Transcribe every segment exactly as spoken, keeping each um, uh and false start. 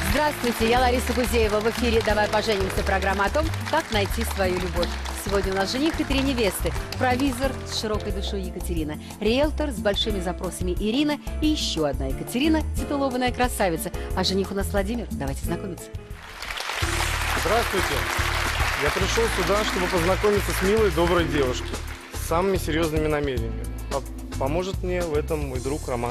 Здравствуйте, я Лариса Гузеева. В эфире «Давай поженимся» программа о том, как найти свою любовь. Сегодня у нас жених и три невесты. Провизор с широкой душой Екатерина, риэлтор с большими запросами Ирина и еще одна Екатерина, титулованная красавица. А жених у нас Владимир. Давайте знакомиться. Здравствуйте. Я пришел сюда, чтобы познакомиться с милой, доброй девушкой. С самыми серьезными намерениями. Поможет мне в этом мой друг Роман.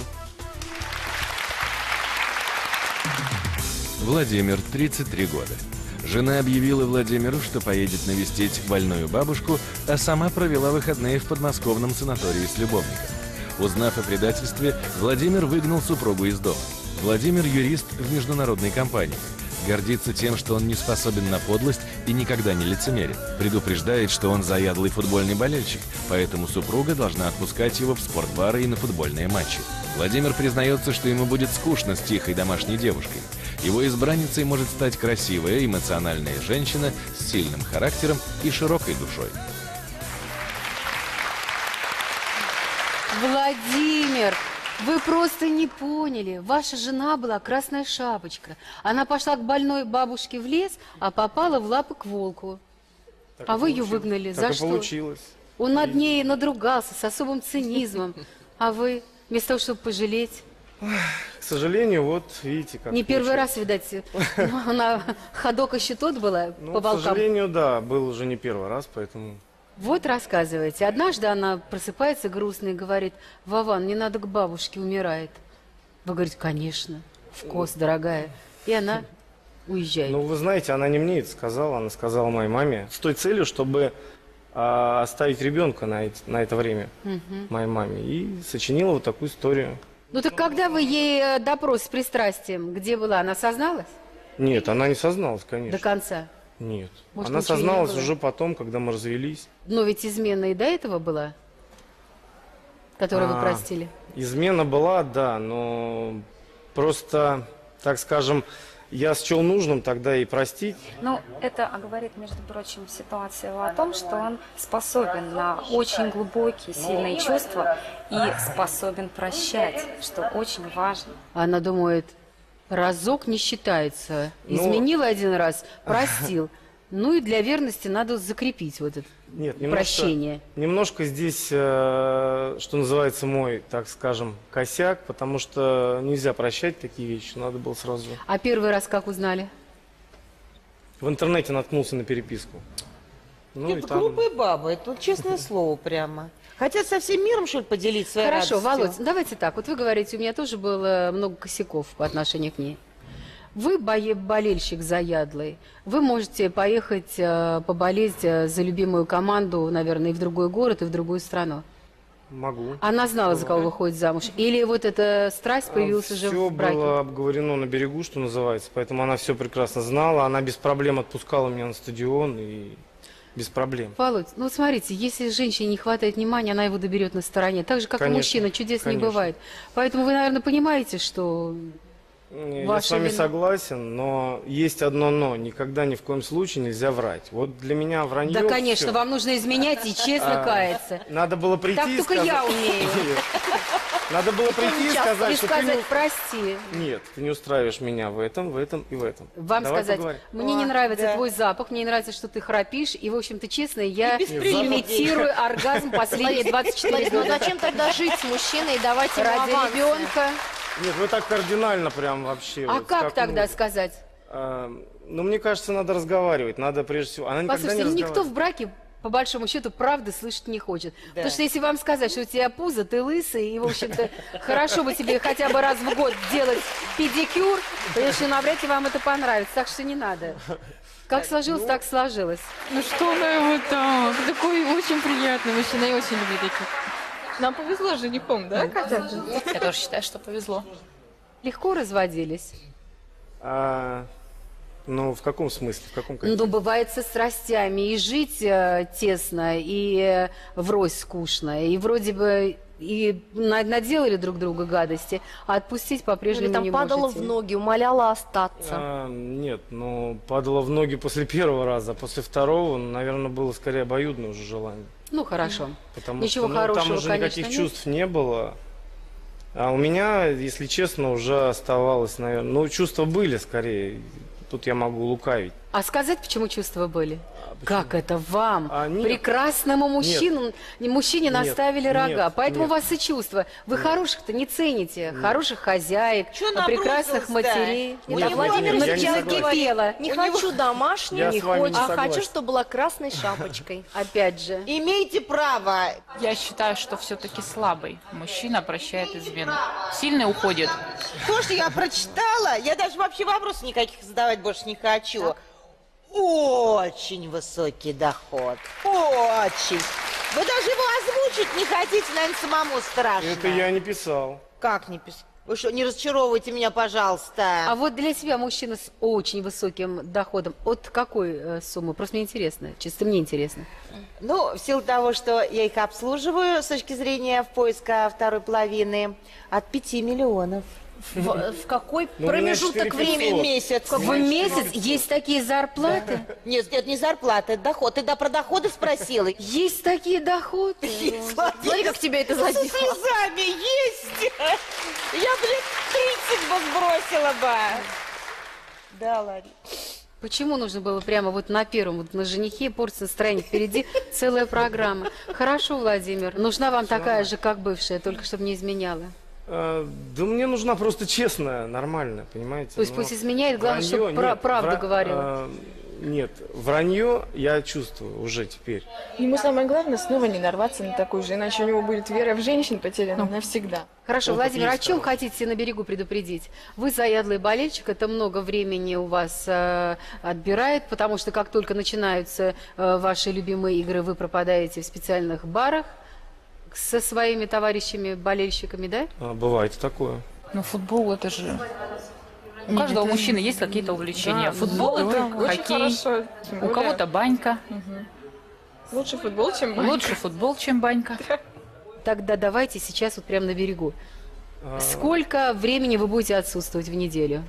Владимир, тридцать три года. Жена объявила Владимиру, что поедет навестить больную бабушку, а сама провела выходные в подмосковном санатории с любовником. Узнав о предательстве, Владимир выгнал супругу из дома. Владимир – юрист в международной компании. Гордится тем, что он не способен на подлость и никогда не лицемерит. Предупреждает, что он заядлый футбольный болельщик, поэтому супруга должна отпускать его в спортбары и на футбольные матчи. Владимир признается, что ему будет скучно с тихой домашней девушкой. Его избранницей может стать красивая, эмоциональная женщина с сильным характером и широкой душой. Владимир, вы просто не поняли. Ваша жена была красная шапочка. Она пошла к больной бабушке в лес, а попала в лапы к волку. Так а вы получилось. ее выгнали. Так За и что? Получилось. Он над ней надругался с особым цинизмом. А вы, вместо того, чтобы пожалеть... К сожалению, вот видите, как Не первый получилось. раз, видать, она ходок еще тот была Ну, по к волкам. сожалению, да, был уже не первый раз, поэтому... Вот рассказывайте. Однажды она просыпается грустно и говорит: Вован, мне надо к бабушке, умирает. Вы говорите: конечно, вкус, дорогая. И она уезжает. Ну, вы знаете, она не мне это сказала, она сказала моей маме. С той целью, чтобы а, оставить ребенка на, эти, на это время Мгм. моей маме. И сочинила вот такую историю. Ну так когда вы ей э, допрос с пристрастием, где была, она созналась Нет, она не созналась, до конечно. конца? Нет. Может, Она ничего и не созналась было? уже потом, когда мы развелись. Но ведь измена и до этого была, которую вы А, простили. Измена была, да, но просто, так скажем, я счел нужным тогда и простить. Ну, это говорит, между прочим, ситуация о том, что он способен на очень глубокие, сильные чувства и способен прощать, что очень важно. Она думает, разок не считается. Ну- Изменил один раз, простил. Ну и для верности надо закрепить вот это Нет, немножко, прощение. немножко здесь, э, что называется, мой, так скажем, косяк, потому что нельзя прощать такие вещи, надо было сразу. А первый раз как узнали? В интернете наткнулся на переписку. Ну, и Это там- глупая баба, это вот честное слово прямо. Хотят со всем миром, что ли, поделить своей Хорошо, радостью? Володь, ну давайте так. Вот вы говорите, у меня тоже было много косяков по отношению к ней. Вы бое- болельщик заядлый. Вы можете поехать э, поболеть э, за любимую команду, наверное, и в другой город, и в другую страну. Могу. Она знала, за кого выходит замуж? Или вот эта страсть появилась уже Все в браке? было обговорено на берегу, что называется, поэтому она все прекрасно знала, она без проблем отпускала меня на стадион и без проблем. Володь, ну вот смотрите, если женщине не хватает внимания, она его доберет на стороне. Так же, как Конечно, и мужчина, чудес не конечно. бывает. Поэтому вы, наверное, понимаете, что... Я Ваша с вами вина. согласен, но есть одно но. Никогда ни в коем случае нельзя врать. Вот для меня вранье... Да, конечно, всё. вам нужно изменять и честно А, каяться. Надо было прийти Так и только сказать... я умею. Нет. Надо было прийти и Сейчас сказать, и что ты сказать, не... прости. Нет, ты не устраиваешь меня в этом, в этом и в этом. Вам Давай сказать, поговорим. мне не О, нравится да. твой запах, мне не нравится, что ты храпишь, и, в общем-то, честно, я И без прелюдий. имитирую оргазм последние двадцать четыре Ларис, ну года. зачем тогда жить с мужчиной и давать ему Ради авансы? ребенка. Нет, вы так кардинально прям вообще. А вот как тогда ну, сказать? а, ну, мне кажется, надо разговаривать. Надо прежде всего... Она никогда Послушайте, не ну никто в разговаривает. браке, по большому счету, правды слышать не хочет. Потому что если вам сказать, что у тебя пузо, ты лысый, и, в общем-то, хорошо бы тебе хотя бы раз в год делать педикюр, конечно, навряд ли вам это понравится, так что не надо. Как сложилось, так сложилось. Ну что она его так? Такой очень приятный мужчина, я очень люблю таких. Нам повезло с женихом, да, Катя? Я тоже считаю, что повезло. Легко разводились. А, ну, в каком смысле? В каком контексте? Ну, бывает со страстями, и жить э, тесно, и э, врозь скучно, и вроде бы и на- наделали друг другу гадости, а отпустить Или по-прежнему там не падала можете. в ноги, умоляла остаться. А, нет, ну, падала в ноги после первого раза, а после второго, наверное, было скорее обоюдное уже желание. Ну, хорошо. Потому Ничего что ну, хорошего, там уже конечно, никаких нет. чувств не было. А у меня, если честно, уже оставалось, наверное, ну, чувства были скорее. Тут я могу лукавить. А сказать, почему чувства были? Как это вам, А, нет. прекрасному мужчину, мужчине Нет. наставили рога? Нет. Поэтому Нет. у вас и чувства. Вы хороших-то не цените, хороших хозяек, Чё а прекрасных набросился-то? матерей. Нет, Да, я Владимир не Владимирович согласен. накипела. Не У хочу домашнюю, Я не с вами хочу, не а согласен. хочу, чтобы была красной шапочкой. Опять же. Имеете право. Я считаю, что все-таки слабый мужчина прощает измену. Сильный уходит. То, что я прочитала, я даже вообще вопросов никаких задавать больше не хочу. Очень высокий доход. Очень. Вы даже его озвучить не хотите, наверное, самому страшно. Это я не писал. Как не писать? Вы что, не разочаровывайте меня, пожалуйста. А вот для себя мужчина с очень высоким доходом, от какой э, суммы? Просто мне интересно, чисто мне интересно. Ну, в силу того, что я их обслуживаю с точки зрения в поиска второй половины, от пяти миллионов. В, в какой Ну, у меня промежуток четыре времени? пятьсот. Месяц. В месяц есть такие зарплаты? Нет, это не зарплата, это доход. Ты да, про доходы спросила? Есть такие доходы? Смотри, как тебя это Со задело. слезами есть. Я, блин, тридцать бы сбросила бы. Да, ладно. Почему нужно было прямо вот на первом, вот на женихе портить настроение? Впереди целая программа. Хорошо, Владимир, нужна вам такая же, как бывшая, только чтобы не изменяла. А, да мне нужна просто честная, нормальная, понимаете? То есть Ну, пусть изменяет, главное, вранье- чтобы пра- нет, правду вра- говорила. а, нет, вранье я чувствую уже теперь. Ему самое главное снова не нарваться на такую же, иначе у него будет вера в женщин потеряна навсегда. Хорошо, Вот Владимир, о есть чем такое. хотите на берегу предупредить? Вы заядлый болельщик, это много времени у вас э, отбирает, потому что как только начинаются э, ваши любимые игры, вы пропадаете в специальных барах со своими товарищами-болельщиками, да? А, бывает и такое. Ну, футбол это же... У каждого мужчины есть какие-то увлечения. Футбол это Очень хоккей, хорошо. Тем у более, кого-то банька. лучше футбол, чем банька. Лучше футбол, чем банька. Тогда давайте сейчас вот прямо на берегу. А, Сколько времени вы будете отсутствовать в неделю?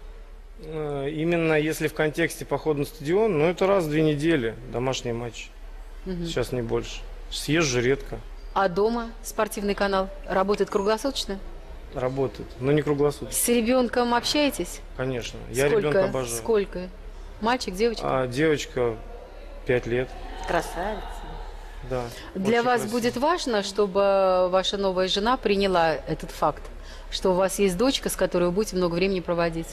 э, именно если в контексте похода на стадион, ну это раз в две недели, домашний матч. Сейчас не больше. Съезжу редко, А дома спортивный канал работает круглосуточно? работает, но не круглосуточно, С ребенком общаетесь? конечно. Я Сколько? ребенка обожаю. Сколько? Мальчик, девочка? А девочка пять лет, Красавица. да. Для очень вас красиво. будет важно, чтобы ваша новая жена приняла этот факт, что у вас есть дочка, с которой вы будете много времени проводить?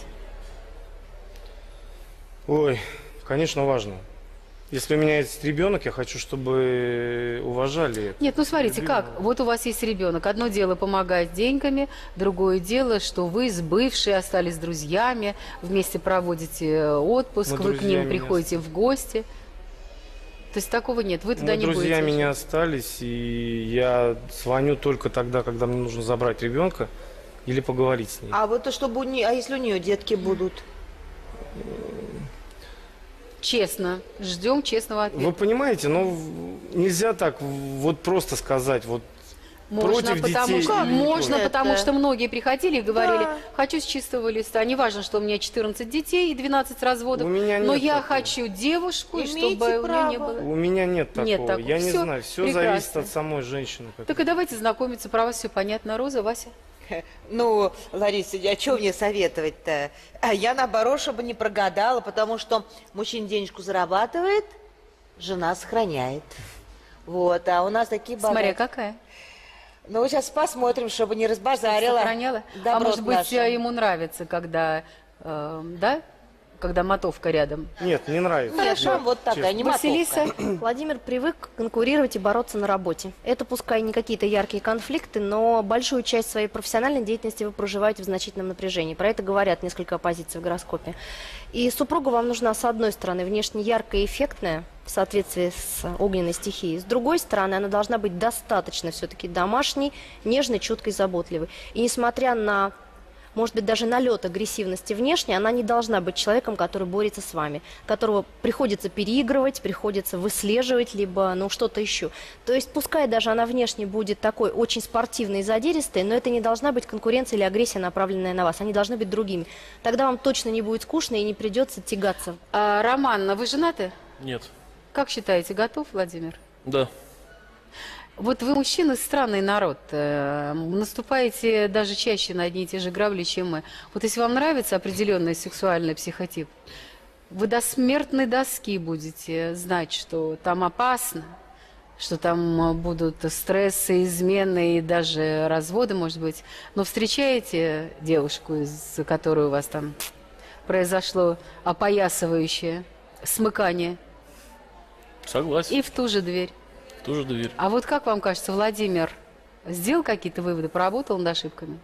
Ой, конечно, важно. Если у меня есть ребенок, я хочу, чтобы уважали это. Нет, ну смотрите, Любимого. как? Вот у вас есть ребенок. Одно дело помогать деньгами, другое дело, что вы с бывшей остались друзьями, вместе проводите отпуск, Мы вы к ним друзьями не приходите в гости. То есть такого нет, вы туда Мы не будете. друзьями не уже. остались, и я звоню только тогда, когда мне нужно забрать ребенка или поговорить с ней. А вот то, чтобы у нее, а если у нее детки будут? Честно, ждем честного ответа. Вы понимаете, ну в- нельзя так вот просто сказать, вот Можно, против потому детей что, или не можно, против? потому Это- что многие приходили и говорили, Да. хочу с чистого листа. Неважно, что у меня четырнадцать детей и двенадцать разводов, У меня но нет я такого. хочу девушку, и Имейте чтобы у нее не право. было. у меня нет такого. Нет такого. Я не Всё знаю, все прекрасно. зависит от самой женщины. как- Так и давайте знакомиться, про вас все понятно. Роза, Вася. Ну, Лариса, а что мне советовать-то? А я, наоборот, чтобы не прогадала, потому что мужчина денежку зарабатывает, жена сохраняет. Вот, а у нас такие Смотря богатые. какая. Ну, сейчас посмотрим, чтобы не разбазарила. Сохраняла. А добро может быть, наше. ему нравится, когда, э, да, когда мотовка рядом. Нет, не нравится. Хорошо, вот такая, не Василиса, Владимир привык конкурировать и бороться на работе. Это пускай не какие-то яркие конфликты, но большую часть своей профессиональной деятельности вы проживаете в значительном напряжении. Про это говорят несколько оппозиций в гороскопе. И супруга вам нужна, с одной стороны, внешне яркая и эффектная, в соответствии с огненной стихией. С другой стороны, она должна быть достаточно все-таки домашней, нежной, чуткой, заботливой. И несмотря на, может быть, даже налет агрессивности внешне, она не должна быть человеком, который борется с вами, которого приходится переигрывать, приходится выслеживать, либо ну что-то еще. То есть пускай даже она внешне будет такой очень спортивной и задиристой, но это не должна быть конкуренция или агрессия, направленная на вас. Они должны быть другими. Тогда вам точно не будет скучно и не придется тягаться. а, Роман, вы женаты? Нет. Как считаете, готов, Владимир? Да. Вот вы, мужчины, странный народ. Э, Наступаете даже чаще на одни и те же грабли, чем мы. Вот если вам нравится определенный сексуальный психотип, вы до смертной доски будете знать, что там опасно, что там будут стрессы, измены и даже разводы, может быть. Но встречаете девушку, из-за которой у вас там произошло опоясывающее смыкание, Согласен. и в ту же дверь. Тоже дверь. А вот как вам кажется, Владимир сделал какие-то выводы, поработал над ошибками?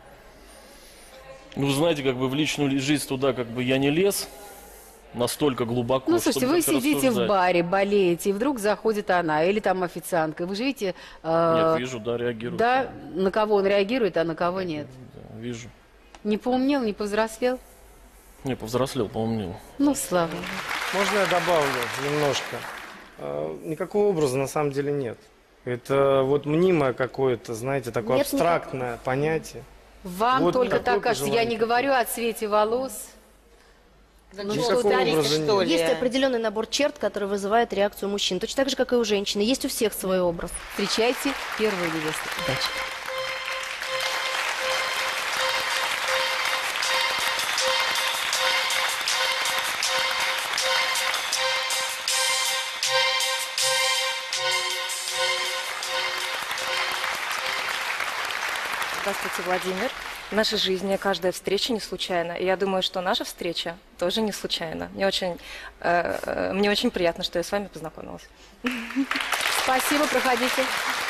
Ну, знаете, как бы в личную жизнь туда как бы я не лез настолько глубоко. Ну, слушайте, чтобы вы как-то сидите в рассуждать. баре, болеете, и вдруг заходит она, или там официантка, и вы же видите, э, Нет, вижу, да, реагирую. да, на кого он реагирует, а на кого нет. Да, вижу. Не поумнел, не повзрослел? Не, повзрослел, поумнел. Ну, слава богу. Можно я добавлю немножко? Э, Никакого образа на самом деле нет. Это вот мнимое какое-то, знаете, такое Нет абстрактное понятие. Вам Вот только такое так кажется. Я пожелание. не говорю о цвете волос. Ну, Никакого что, Тариса, образа нет. что ли? Есть определенный набор черт, который вызывает реакцию мужчин. Точно так же, как и у женщины. Есть у всех свой образ. Встречайте первую невесту. Удачи. Здравствуйте, Владимир. В нашей жизни каждая встреча не случайна. И я думаю, что наша встреча тоже не случайна. Мне очень, э, э, мне очень приятно, что я с вами познакомилась. Спасибо, проходите.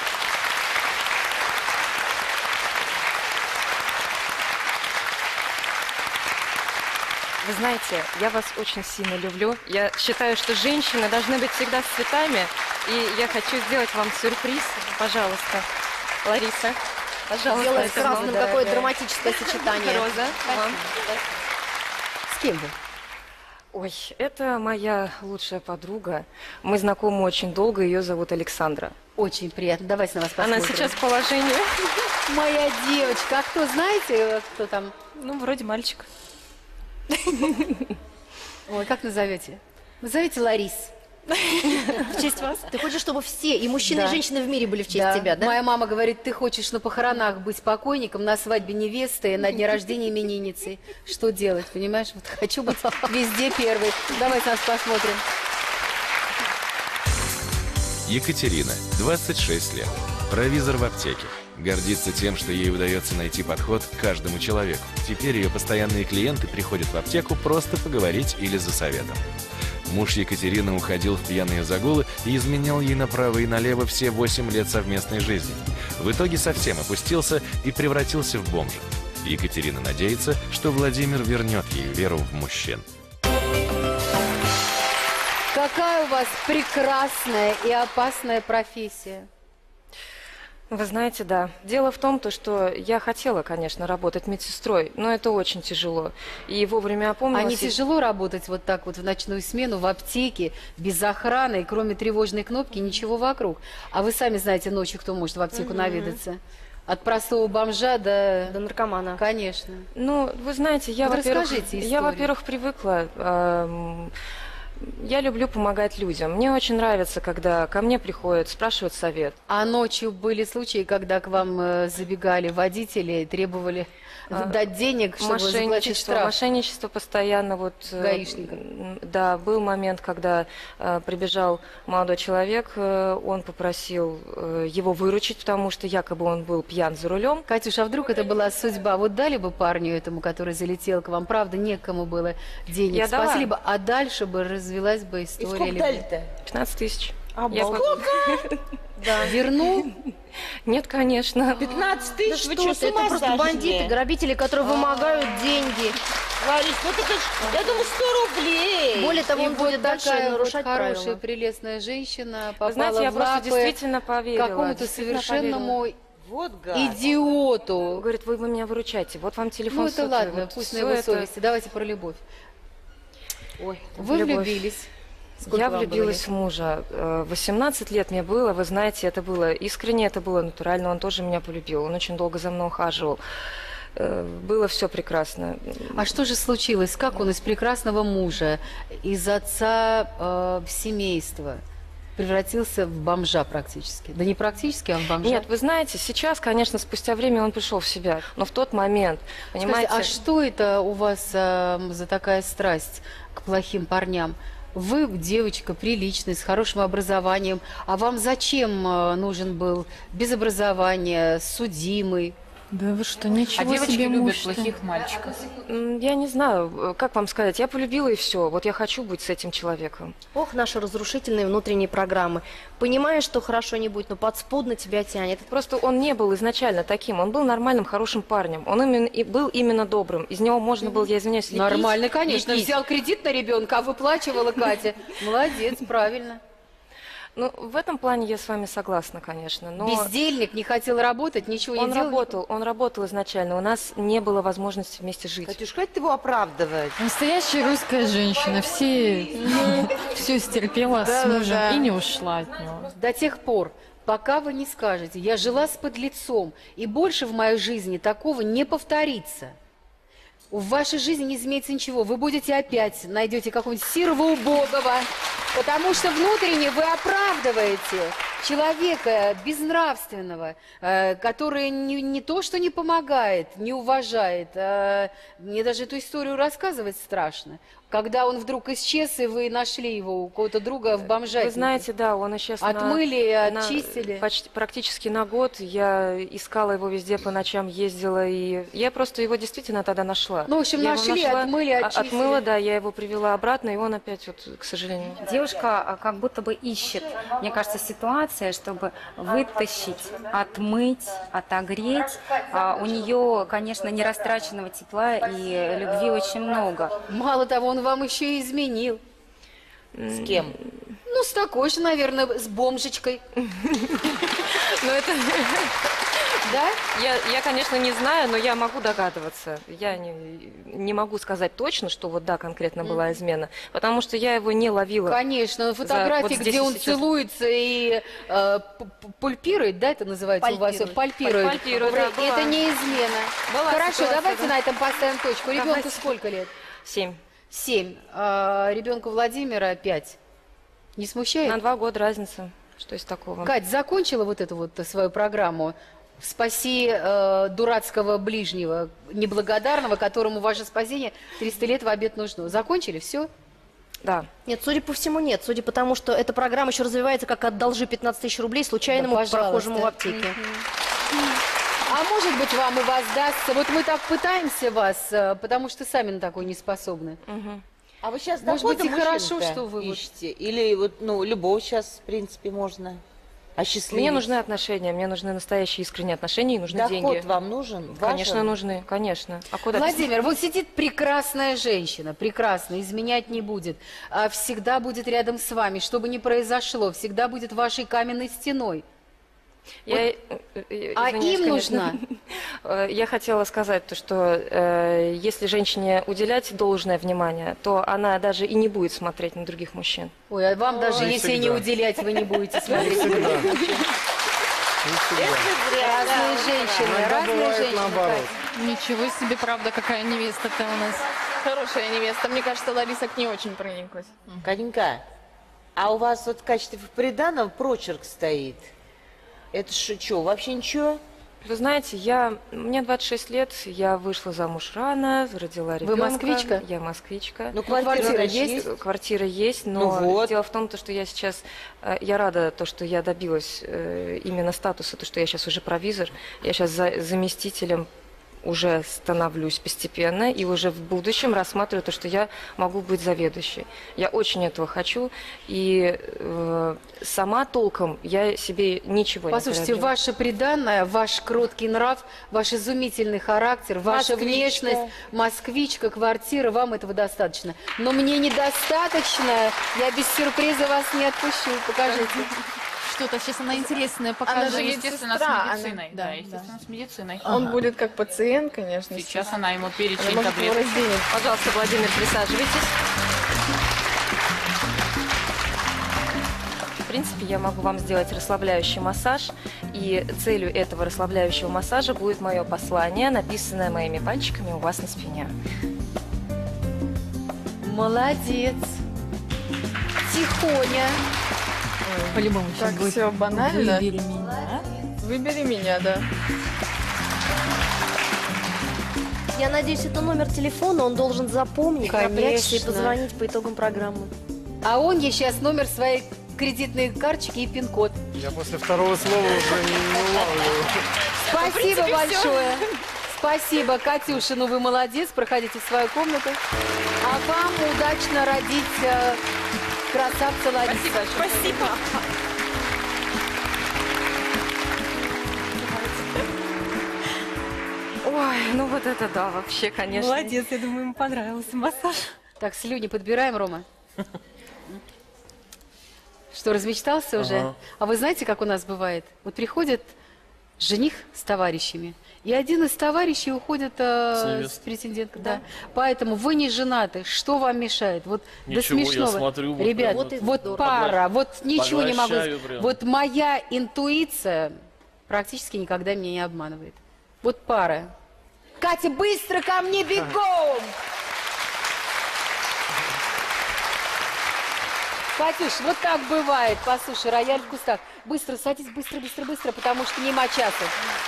Вы знаете, я вас очень сильно люблю. Я считаю, что женщины должны быть всегда с цветами. И я хочу сделать вам сюрприз. Пожалуйста, Лариса. Пожалуйста. Сделай с это красным вам, какое дорогая. драматическое сочетание. Роза, вам. С кем вы? Ой, это моя лучшая подруга. Мы знакомы очень долго, ее зовут Александра. Очень приятно. Давайте на вас посмотрим. Она сейчас в положении. Моя девочка. А кто, знаете, кто там? Ну, вроде мальчик. Ой, как назовете? Назовите Ларис. В честь вас? Ты хочешь, чтобы все, и мужчины, Да. и женщины в мире были в честь Да. тебя, да? Моя мама говорит, ты хочешь на похоронах быть покойником, на свадьбе невесты, на дне рождения именинницей. Что делать, понимаешь? Вот хочу быть везде первой. Давайте нас посмотрим. Екатерина, двадцать шесть лет, провизор в аптеке. Гордится тем, что ей удается найти подход к каждому человеку. Теперь ее постоянные клиенты приходят в аптеку просто поговорить или за советом. Муж Екатерины уходил в пьяные загулы и изменял ей направо и налево все восемь лет совместной жизни. В итоге совсем опустился и превратился в бомжа. Екатерина надеется, что Владимир вернет ей веру в мужчин. Какая у вас прекрасная и опасная профессия. Вы знаете, да. Дело в том, то, что я хотела, конечно, работать медсестрой, но это очень тяжело. И вовремя опомнилась. А не и- тяжело работать вот так вот в ночную смену, в аптеке, без охраны, и кроме тревожной кнопки ничего вокруг. А вы сами знаете ночью, кто может в аптеку наведаться. От простого бомжа до... До наркомана. Конечно. Ну, вы знаете, я, Вот во-первых, расскажите я, историю. во-первых, привыкла. эм, Я люблю помогать людям. Мне очень нравится, когда ко мне приходят, спрашивают совет. А ночью были случаи, когда к вам э, забегали водители и требовали А, дать денег, чтобы заплатить Мошенничество, штраф? мошенничество постоянно. Вот, э, Гаишников. м, Да, был момент, когда э, прибежал молодой человек, э, он попросил э, его выручить, потому что якобы он был пьян за рулем. Катюша, а вдруг это была судьба? Вот дали бы парню этому, который залетел к вам, правда, некому было денег, Я дала. спасли бы, а дальше бы развелась бы И история. сколько любви. дали-то? пятнадцать тысяч. Обалдеть. Да. Вернул? Нет, конечно. пятнадцать Да тысяч, вы что что, ты, с это ума просто сошли? бандиты, грабители, которые вымогают деньги. Ларис, ну это ж, я думаю, сто рублей. Более того, И он вот будет дальше такая вот нарушать хорошая, правила. прелестная женщина попала Вы знаете, я в просто лапы действительно поверила. какому-то действительно совершенному Вот гад. идиоту. Говорит, вы, вы меня выручайте, вот вам телефон Ну это сотовый, ладно, вот пусть на всё его это. совести. Давайте про любовь. Ой, Вы любовь. влюбились. Сколько Я вам было влюбилась лет? в мужа. Э, восемнадцать лет мне было, вы знаете, это было искренне, это было натурально, он тоже меня полюбил, он очень долго за мной ухаживал. Э, Было все прекрасно. А что же случилось? Как он из прекрасного мужа, из отца э, семейства превратился в бомжа практически. Да не практически, а в бомжа. Нет, вы знаете, сейчас, конечно, спустя время он пришел в себя. Но в тот момент, понимаете... Скажите, а что это у вас а, за такая страсть к плохим парням? Вы девочка приличная, с хорошим образованием. А вам зачем а, нужен был без образования, судимый? Да вы что, ничего А девочки себе любят муж-то. плохих мальчиков. М, Я не знаю, как вам сказать. Я полюбила и все. Вот я хочу быть с этим человеком. Ох, наши разрушительные внутренние программы. Понимаешь, что хорошо не будет, но подспудно тебя тянет. Просто он не был изначально таким. Он был нормальным, хорошим парнем. Он именно, и был именно добрым. Из него можно было, я извиняюсь, лепить. Нормально, конечно. лепить. Взял кредит на ребенка, а выплачивала Катя. Молодец, правильно. Ну, в этом плане я с вами согласна, конечно. Но Бездельник, не хотел работать, ничего он не делал. работал, он работал изначально. У нас не было возможности вместе жить. Катюш, хватит его оправдывать. Настоящая русская женщина. Все, все стерпела с мужем и не ушла от него. До тех пор, пока вы не скажете, я жила с подлецом, и больше в моей жизни такого не повторится. В вашей жизни не изменится ничего. Вы будете опять, найдете какого-нибудь сирого убогого, потому что внутренне вы оправдываете человека безнравственного, э, который не, не то, что не помогает, не уважает. э, мне даже эту историю рассказывать страшно. Когда он вдруг исчез, и вы нашли его у кого-то друга в бомжатнике. Вы знаете, да, он исчез Отмыли, на, на- очистили. почти, практически на год. Я искала его везде, по ночам ездила, и я просто его действительно тогда нашла. Ну, в общем, Я его нашли, нашла, отмыли, а- очистили. Отмыла, да, я его привела обратно, и он опять, вот, к сожалению. Девушка а, как будто бы ищет, мне кажется, ситуация, чтобы вытащить, отмыть, отогреть. А, у нее, конечно, нерастраченного тепла и любви очень много. Мало того, он вам еще и изменил. С кем? Ну, с такой же, наверное, с бомжечкой. Ну, это... Да? Я, я, конечно, не знаю, но я могу догадываться. Я не, не могу сказать точно, что вот да, конкретно была измена, потому что я его не ловила. Конечно, фотографии, вот здесь где и он сейчас. целуется и э, п- п- пульпирует, да, это называется у вас? Пальпирует. Пальпирует. Пальпирует, да, И это была. не измена. Была Хорошо, ситуация, давайте да. на этом поставим точку. Ребенку Давайте. сколько лет? Семь. Семь. А ребенку Владимира пять. Не смущает? На два года разница. Что из такого? Кать, закончила вот эту вот свою программу? Спаси э, дурацкого ближнего, неблагодарного, которому ваше спасение триста лет в обед нужно. Закончили? Все? Да. Нет, судя по всему, нет. Судя по тому, что эта программа еще развивается как «Одолжи пятнадцать тысяч рублей случайному Да, пожалуйста. прохожему в аптеке. А может быть, вам и воздастся. Вот мы так пытаемся вас, э, потому что сами на такое не способны. Мгм. А вы сейчас Может быть, и дохода хорошо, мужчин-то что вы вот- ищете? Или вот, ну, любого сейчас, в принципе, можно осчастливить? Мне нужны отношения, мне нужны настоящие искренние отношения и нужны Доход деньги. вам нужен? Конечно, Важен? нужны, конечно. А куда? Владимир, вот сидит прекрасная женщина, прекрасная, изменять не будет, а всегда будет рядом с вами, что бы ни произошло, всегда будет вашей каменной стеной. Я, э, э, А извиняюсь, им конечно. Э, Я хотела сказать то, что э, если женщине уделять должное внимание, то она даже и не будет смотреть на других мужчин. Ой, а вам даже не если всегда. не уделять, вы не будете Не смотреть. всегда. Не всегда. Разные женщины, Иногда разные бывает женщины. наоборот. Катя. Ничего себе, правда, какая невеста-то у нас. Хорошая невеста. Мне кажется, Лариса к ней очень прониклась. Катенька, а у вас вот в качестве приданого прочерк стоит. Это что, вообще ничего? Вы знаете, я, мне двадцать шесть лет, я вышла замуж рано, родила ребенка. москвичка? Я москвичка. Ну, квартира, квартира значит, есть? Квартира есть, но Ну вот. дело в том, то, что я сейчас, э, я рада, то, что я добилась э, именно статуса, то, что я сейчас уже провизор, я сейчас за, заместителем уже становлюсь постепенно и уже в будущем рассматриваю то, что я могу быть заведующей. Я очень этого хочу, и э, сама толком я себе ничего Послушайте, не приобрела. ваше преданное, ваш кроткий нрав, ваш изумительный характер, ваша Москвичка. внешность, москвичка, квартира, вам этого достаточно. Но мне недостаточно, я без сюрприза вас не отпущу. Покажите. Что-то сейчас она интересное Она покажет. же, естественно, с Сестра, она- медициной. да, Да, да. естественно, с медициной. Он будет как пациент, конечно. Сейчас она ему перечень Она может его таблеток. разделить. Пожалуйста, Владимир, присаживайтесь. В принципе, я могу вам сделать расслабляющий массаж, и целью этого расслабляющего массажа будет мое послание, написанное моими пальчиками у вас на спине. Молодец. Тихоня. По-любому сейчас Так будет. все банально. Выбери меня. Выбери меня, да. Я надеюсь, это номер телефона, он должен запомнить, напрячься и Конечно. позвонить по итогам программы. А он ей сейчас номер своей кредитной карточки и пин-код. Я после второго слова уже не, не улавливаю. Спасибо большое. Спасибо, Катюша, ну вы молодец, проходите в свою комнату. А вам удачно родить э, красавца Ларису. Спасибо. Спасибо. Ой, ну вот это да, вообще, конечно. Молодец, я думаю, ему понравился массаж. Так, слюни подбираем, Рома. Что, размечтался уже? Ага. А вы знаете, как у нас бывает? Вот приходит жених с товарищами, и один из товарищей уходит э, С с невестой. претенденткой. Да. Поэтому вы не женаты. Что вам мешает? Вот до Ничего, я смешного. смотрю, вот Ребят, прям вот, вот вот погла- пара, вот ничего не могу поглощаю сказать. прям. Вот моя интуиция практически никогда меня не обманывает. Вот пара. Катя, быстро ко мне, бегом! Катюш, вот так бывает. Послушай, рояль в кустах. Быстро садись, быстро, быстро, быстро, потому что нема часа.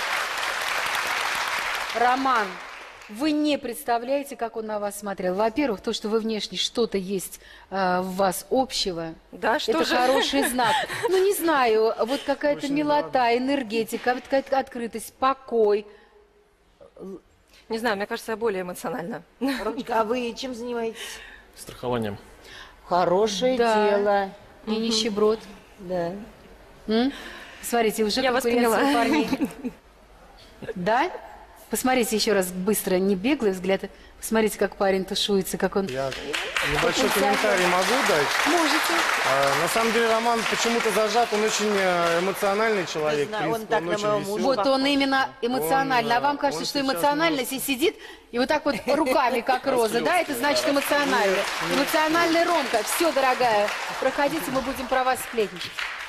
Роман, вы не представляете, как он на вас смотрел. Во-первых, то, что вы внешне что-то есть э, в вас общего, Да, что это же? хороший знак. Ну, не знаю, вот какая-то Очень милота, энергетика, вот какая-то открытость, покой. Не знаю, мне кажется, я более эмоциональна. Ромочка, а вы чем занимаетесь? Страхованием. Хорошее Да. дело. И нищеброд. Да. М? Смотрите, уже Я вас конкуренция поняла. у парней. Да? Посмотрите еще раз быстро, не беглый взгляд. Посмотрите, как парень тушуется, как он... Я небольшой комментарий могу дать? Можете. А, на самом деле Роман почему-то зажат, он очень э, эмоциональный человек. знаю, в он принципе, так на очень моего веселый. мужа Вот он именно эмоциональный. А Он, вам э, кажется, он что сейчас эмоционально все сидит и вот так вот руками, как роза, да? Это значит эмоционально. Эмоциональный Ромка. Все, дорогая, проходите, мы будем про вас сплетничать.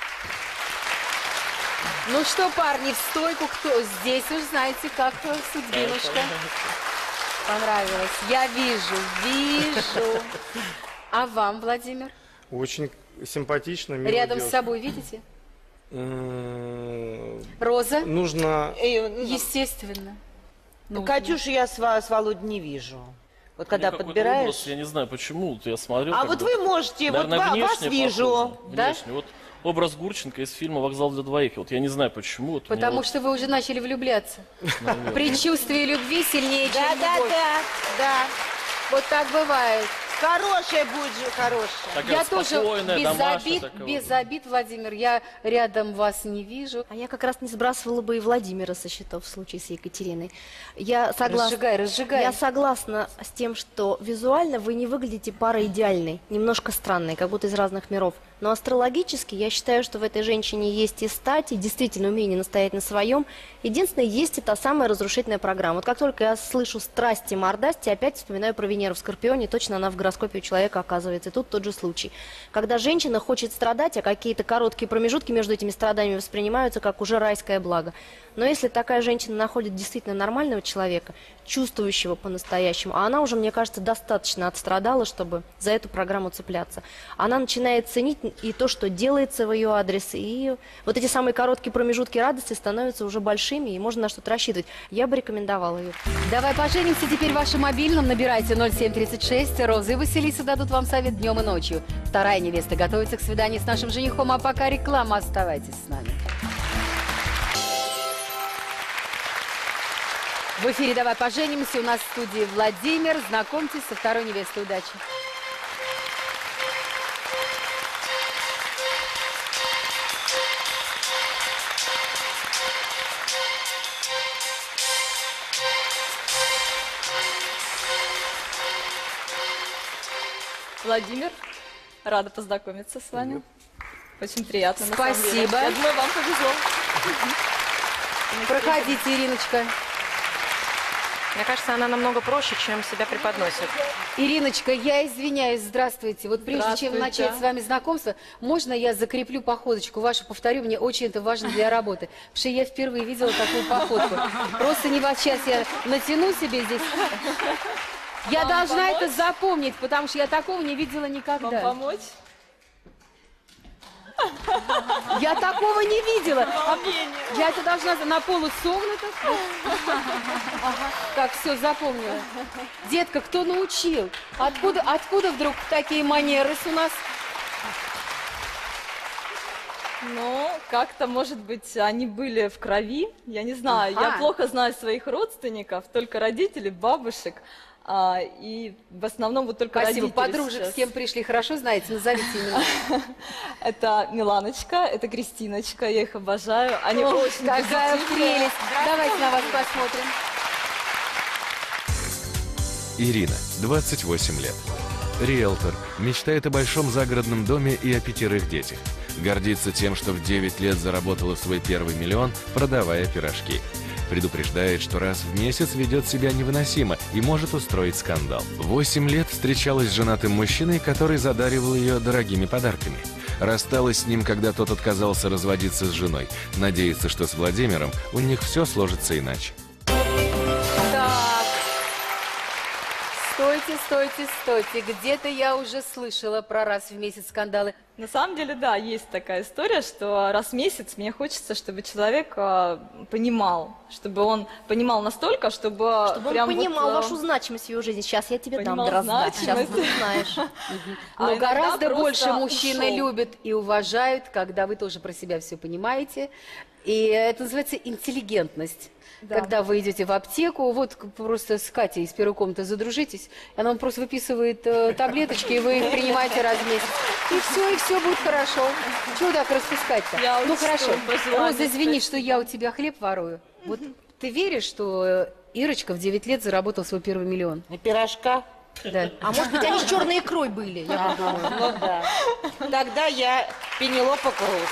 Ну что, парни, в стойку, кто здесь уж знаете, как судьбинушка. Понравилось. Я вижу, вижу. А вам, Владимир? Очень симпатично, милая Рядом с девушка. собой, видите? М, Роза? Нужно... Э, ну, Естественно. Нужно. Катюшу я с, Ва- с Володей не вижу. Вот когда Мне какой-то подбираешь... образ, я не знаю почему, вот я смотрю. А как вот бы, вы можете, вот наверное, ва- вас внешне вижу. похоже, Да? внешне. Вот образ Гурченко из фильма «Вокзал для двоих». Вот я не знаю почему. Вот мне Потому вот, что вы уже начали влюбляться. наверное, Предчувствие любви сильнее, чем Да, да, любовь. да, да. Вот так бывает. Хорошая будет же, хорошая. такая Я тоже спокойная, без домашняя обид, такая без вот. обид, Владимир, я рядом вас не вижу. А я как раз не сбрасывала бы и Владимира со счетов в случае с Екатериной. Я согласна. Разжигай, разжигай. Я согласна с тем, что визуально вы не выглядите парой идеальной, немножко странной, как будто из разных миров. Но астрологически я считаю, что в этой женщине есть и стать, и действительно умение настоять на своем. Единственное, есть и та самая разрушительная программа. Вот как только я слышу страсти, мордасти, опять вспоминаю про Венеру в Скорпионе, точно она в гороскопе у человека оказывается. И тут тот же случай. Когда женщина хочет страдать, а какие-то короткие промежутки между этими страданиями воспринимаются как уже райское благо. Но если такая женщина находит действительно нормального человека, чувствующего по-настоящему, а она уже, мне кажется, достаточно отстрадала, чтобы за эту программу цепляться, она начинает ценить и то, что делается в ее адрес, и вот эти самые короткие промежутки радости становятся уже большими, и можно на что-то рассчитывать. Я бы рекомендовала ее. Давай поженимся теперь в вашем мобильном. Набирайте ноль семь тридцать шесть. Роза и Василиса дадут вам совет днем и ночью. Вторая невеста готовится к свиданию с нашим женихом, а пока реклама. Оставайтесь с нами. В эфире «Давай поженимся». У нас в студии Владимир. Знакомьтесь со второй невестой. Удачи. Владимир, рада познакомиться с вами. Очень приятно, на самом деле. Спасибо. Я думаю, вам повезло. Проходите, Ириночка. Мне кажется, она намного проще, чем себя преподносит. Ириночка, я извиняюсь, здравствуйте. Вот прежде чем Здравствуйте. начать с вами знакомство, можно я закреплю походочку вашу, повторю, мне очень это важно для работы. Потому что я впервые видела такую походку. Просто не вас сейчас я натяну себе здесь. Я Вам должна помочь? это запомнить, потому что я такого не видела никогда. Вам помочь? Я такого не видела. А я это должна на полу согнута. Ага. Так, все, запомнила. Детка, кто научил? Откуда, откуда вдруг такие манеры у нас? Ну, как-то, может быть, они были в крови, я не знаю. Ага. Я плохо знаю своих родственников, только родителей, бабушек. А, и в основном вот только Спасибо. родители Подружек, сейчас. с кем пришли, хорошо знаете? Назовите имена. Это Миланочка, это Кристиночка, я их обожаю. Они Ох, очень какая позитивные. прелесть. Давайте на вас посмотрим. Ирина, двадцать восемь лет. Риэлтор, мечтает о большом загородном доме и о пятерых детях. Гордится тем, что в девять лет заработала свой первый миллион, продавая пирожки. Предупреждает, что раз в месяц ведет себя невыносимо и может устроить скандал. Восемь лет встречалась с женатым мужчиной, который задаривал ее дорогими подарками. Рассталась с ним, когда тот отказался разводиться с женой. Надеется, что с Владимиром у них все сложится иначе. Так. Стойте, стойте, стойте. Где-то я уже слышала про раз в месяц скандалы. На самом деле, да, есть такая история, что раз в месяц мне хочется, чтобы человек э, понимал, чтобы он понимал настолько, чтобы, Чтобы прям он понимал вот, э, вашу значимость в его жизни. Сейчас я тебе дам понимал дрозда. Сейчас значимость. ты узнаешь. А Но иногда гораздо просто больше мужчины ушел. любят и уважают, когда вы тоже про себя все понимаете. И это называется интеллигентность. Да. Когда вы идете в аптеку, вот к- просто с Катей из первой комнаты задружитесь, и она вам просто выписывает э, таблеточки, и вы их принимаете раз в месяц. И все, и все будет хорошо. Чего так распускать-то? Я Ну учту хорошо. пожелание, Роза, извини, спасибо. что я у тебя хлеб ворую. Вот ты веришь, что э, Ирочка в девять лет заработала свой первый миллион? На пирожка? Да. А может быть, они с черной икрой были? Я Ага, ну да. Тогда я Пенелопа Круз.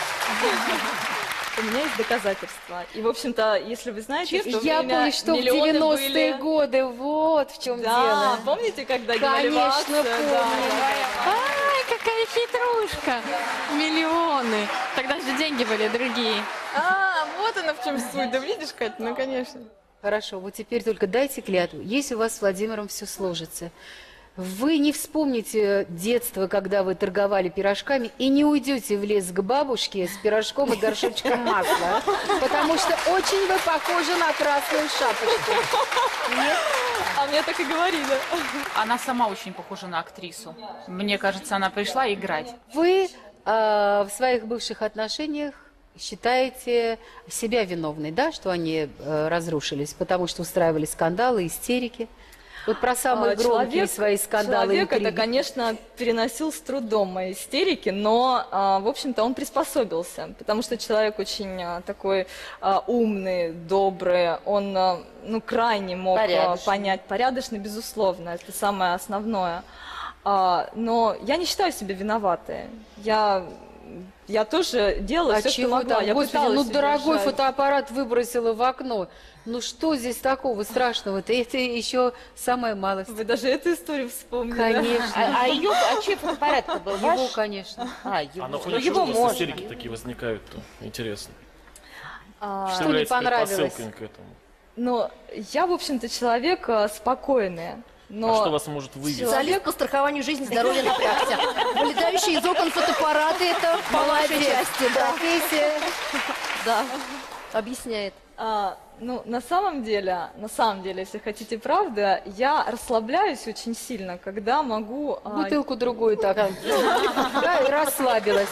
У меня есть доказательства. И, в общем-то, если вы знаете, что Я время помню, что в миллионы девяностые были- годы, вот в чем Да, дело. помните, когда Конечно, девальвация? помню. Да. Ай, какая хитрушка. Миллионы. Тогда же деньги были другие. А, вот она в чем суть. Да видишь, Кать, ну, конечно. Хорошо, вот теперь только дайте клятву. Если у вас с Владимиром все сложится, вы не вспомните детство, когда вы торговали пирожками, и не уйдете в лес к бабушке с пирожком и горшочком масла, потому что очень вы похожи на красную шапочку. Нет? А мне так и говорили. Она сама очень похожа на актрису. Мне кажется, она пришла играть. Вы э, в своих бывших отношениях считаете себя виновной, да, что они э, разрушились, потому что устраивали скандалы, истерики? Вот про самые А, громкие человек- свои скандалы, Человек интриги. это, конечно, переносил с трудом мои истерики, но, а, в общем-то, он приспособился, потому что человек очень а, такой а, умный, добрый, он, а, ну, крайне мог а, Порядочный. понять, порядочный, безусловно, это самое основное. А, но я не считаю себя виноватой. Я, я тоже делала А все, что чего могла. там, Я Господи, пыталась ну дорогой удержать. фотоаппарат выбросила в окно. Ну что здесь такого страшного-то? Это еще самая малость. Вы даже эту историю вспомнили. Конечно. А, а ее, а чей фотоаппарат-то был? Его, Ваш? конечно. А, его. А на Ну, фоне его чего у вас можно. истерики такие возникают-то? Интересно. А, Что Что не является такой понравилось? посылкой к этому? Ну, я, в общем-то, человек а, спокойный. Но А что вас может вывести? Специалист по страхованию жизни, здоровья напрягся. Вылетающие из окон фотоаппараты, это по вашей части, да. Профессия. Да, объясняет. А, ну, на самом деле, на самом деле, если хотите правды, я расслабляюсь очень сильно, когда могу... а, Бутылку другую так. Да, и расслабилась.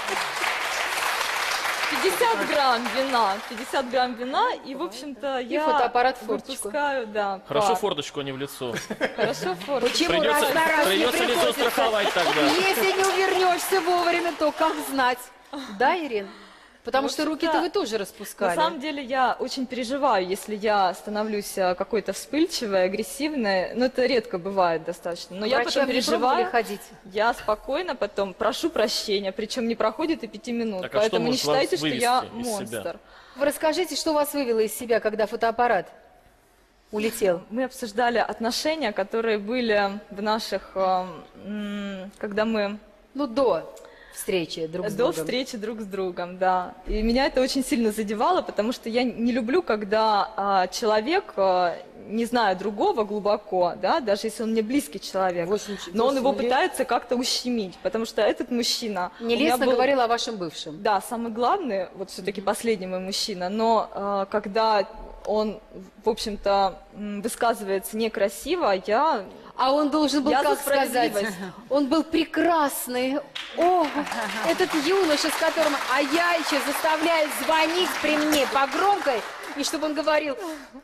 пятьдесят грамм вина, пятьдесят грамм вина, и, в общем-то, И я фотоаппарат в форточку. выпускаю, да, Хорошо пар. форточку, а не в лицо. Хорошо форточку. Почему Придется, раз на раз не придется лицо приходится? страховать тогда. Если не увернешься вовремя, то как знать? Да, Ирин? Потому В что общем-то, руки-то вы тоже распускали. На самом деле я очень переживаю, если я становлюсь а, какой-то вспыльчивой, агрессивной. Но это редко бывает достаточно. Но К я врачам потом не пробовали переживаю. ходить? Я спокойно потом прошу прощения, причем не проходит и пяти минут. Так а что Поэтому не может вас считайте, что я вывести из себя? монстр. Вы расскажите, что вас вывело из себя, когда фотоаппарат улетел? Мы обсуждали отношения, которые были в наших, э, м, когда мы Ну, до встречи друг с до другом. встречи друг с другом, да. И меня это очень сильно задевало, потому что я не люблю, когда а, человек а, не знаю другого глубоко, да, даже если он мне близкий человек, но он его пытается как-то ущемить, потому что этот мужчина... Нелестно был... говорил о вашем бывшем. Да, самый главный, вот все-таки последний мой мужчина, но э, когда он, в общем-то, высказывается некрасиво, я... А он должен был, я как сказать, он был прекрасный. О, этот юноша, с которым... А я еще заставляю звонить при мне по громкой, и чтобы он говорил...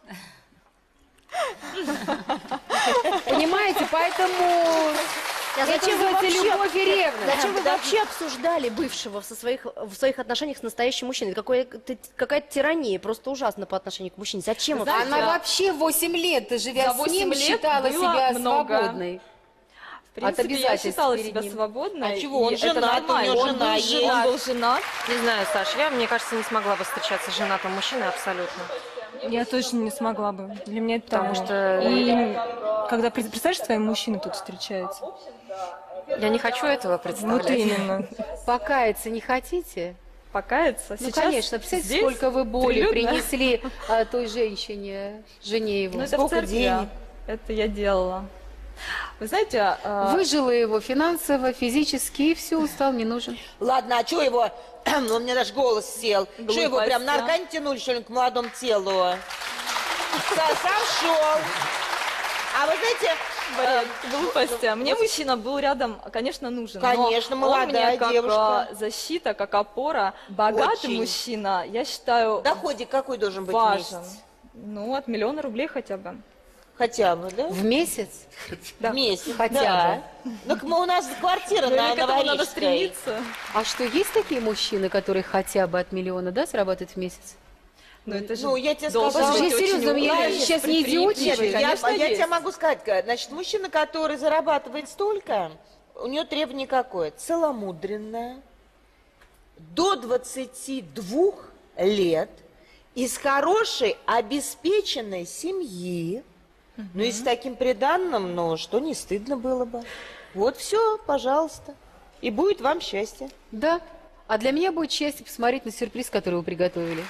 Понимаете, поэтому... А зачем вы вообще, любовь и ревность? Зачем вы вообще обсуждали бывшего со своих, в своих отношениях с настоящим мужчиной? Какая-то тирания, просто ужасно по отношению к мужчине. Зачем? Знаете, она вообще восемь лет, живя с ним, считала себя много. свободной. В принципе, я считала себя свободной. А чего? Он женат, у него жена есть. Он был женат. Не знаю, Саш, я, мне кажется, не смогла бы встречаться с женатым мужчиной абсолютно. Я точно не смогла бы. Для меня это Потому табу. что... И когда, представляешь, твои мужчины тут встречаются? Я не хочу этого представлять. Вот именно. Покаяться не хотите? Покаяться? Ну, Сейчас конечно. Представляете, здесь сколько вы боли прилюдно? принесли а, той женщине, жене его. Ну, это Сколько в церкви, денег? Это я делала. Вы знаете... А... Выжила его финансово, физически, и все, устал, не нужен. Ладно, а что его... У меня даже голос сел. Что его прям на аркане тянули, что ли, к молодому телу? Сам шел. А вы знаете... Глупости. А мне мужчина был рядом, конечно, нужен. Конечно, но молодая он мне как девушка. защита, как опора. Богатый Очень. мужчина, я считаю, доходик какой должен быть важен. в месяц? Ну, от миллиона рублей хотя бы. Хотя бы, да? В месяц? Да. В месяц, хотя да. бы. Ну, у нас квартира на Новорижской. А что, есть такие мужчины, которые хотя бы от миллиона, да, зарабатывают в месяц? Ну, это же ну, я тебе должен скажу, быть я серьезно, очень я умный, сейчас не предприимчивый. идиотничаю. Я, Конечно, я есть. тебе могу сказать, значит, мужчина, который зарабатывает столько, у него требование какое? Целомудренное, до двадцати двух лет, из хорошей, обеспеченной семьи, угу. Ну и с таким приданным, ну, что не стыдно было бы. Вот все, пожалуйста. И будет вам счастье. Да. А для меня будет счастье посмотреть на сюрприз, который вы приготовили.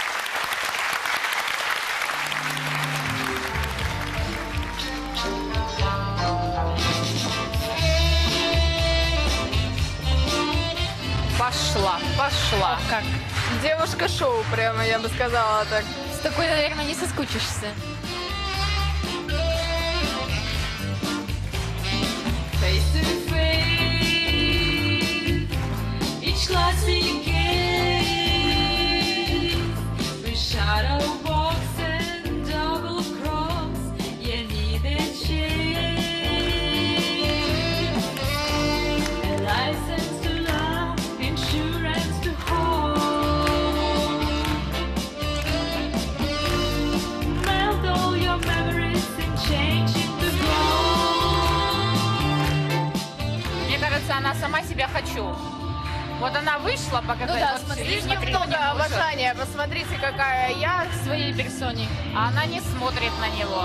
Пошла, пошла. О, как? Девушка-шоу, прямо, я бы сказала так. С такой, наверное, не соскучишься. Она сама себя хочу. Вот она вышла, показать. Ну да, вот смотри, ей смотри, немного немного обожания. Посмотрите, какая я в своей персоне. А она не смотрит на него.